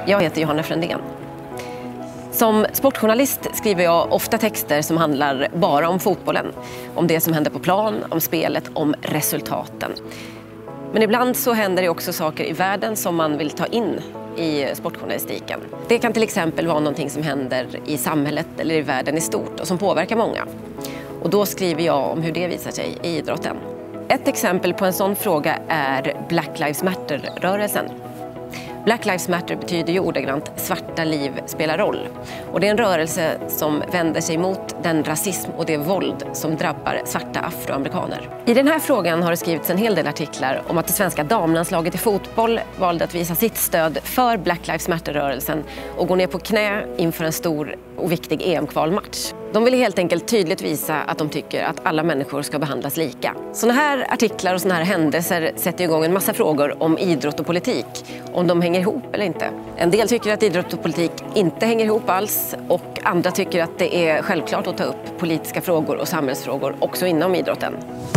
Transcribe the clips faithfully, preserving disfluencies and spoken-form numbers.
Jag heter Johanna Frändén. Som sportjournalist skriver jag ofta texter som handlar bara om fotbollen. Om det som händer på plan, om spelet, om resultaten. Men ibland så händer det också saker i världen som man vill ta in i sportjournalistiken. Det kan till exempel vara någonting som händer i samhället eller i världen i stort och som påverkar många. Och då skriver jag om hur det visar sig i idrotten. Ett exempel på en sån fråga är Black Lives Matter-rörelsen. Black Lives Matter betyder ju ordagrant svarta liv spelar roll. Och det är en rörelse som vänder sig mot den rasism och det våld som drabbar svarta afroamerikaner. I den här frågan har det skrivits en hel del artiklar om att det svenska damlandslaget i fotboll valde att visa sitt stöd för Black Lives Matter-rörelsen och gå ner på knä inför en stor och viktig E M-kvalmatch. De vill helt enkelt tydligt visa att de tycker att alla människor ska behandlas lika. Sådana här artiklar och sådana här händelser sätter igång en massa frågor om idrott och politik. Om de hänger ihop eller inte. En del tycker att idrott och politik inte hänger ihop alls och andra tycker att det är självklart att ta upp politiska frågor och samhällsfrågor också inom idrotten.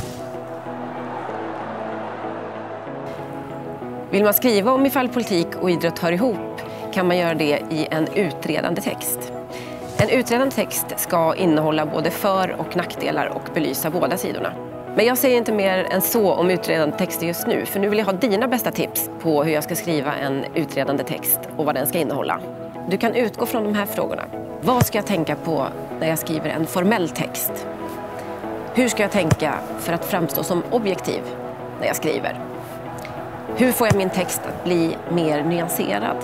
Vill man skriva om ifall politik och idrott hör ihop kan man göra det i en utredande text. En utredande text ska innehålla både för- och nackdelar och belysa båda sidorna. Men jag säger inte mer än så om utredande texter just nu, för nu vill jag ha dina bästa tips på hur jag ska skriva en utredande text och vad den ska innehålla. Du kan utgå från de här frågorna. Vad ska jag tänka på när jag skriver en formell text? Hur ska jag tänka för att framstå som objektiv när jag skriver? Hur får jag min text att bli mer nyanserad?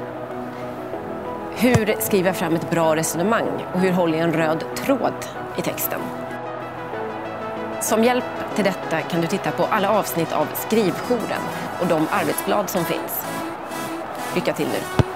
Hur skriver jag fram ett bra resonemang och hur håller jag en röd tråd i texten? Som hjälp till detta kan du titta på alla avsnitt av Skrivjouren och de arbetsblad som finns. Lycka till nu!